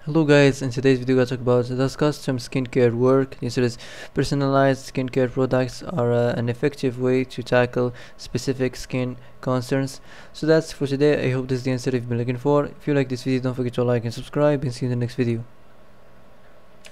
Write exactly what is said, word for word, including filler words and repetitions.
Hello guys, in today's video I talk about does custom skincare work? The answer is personalized skincare products are uh, an effective way to tackle specific skin concerns. So that's for today. I hope this is the answer you've been looking for. If you like this video, don't forget to like and subscribe, and see you in the next video.